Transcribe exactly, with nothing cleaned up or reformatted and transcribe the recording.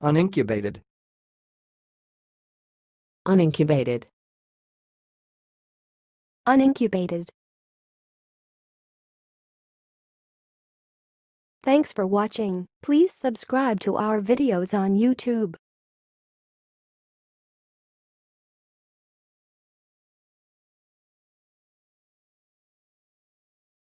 unincubated, unincubated, unincubated. Thanks for watching. Please subscribe to our videos on YouTube.